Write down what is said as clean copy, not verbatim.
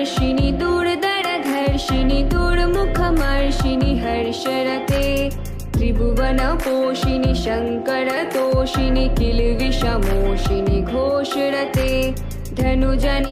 वर्षिणि दुर्धरधर्षिणि दुर्मुखमर्षिणि हर्षरते त्रिभुवनपोषिणि शङ्करतोषिणि किल्बिषमोषिणि घोषरते धनुजनि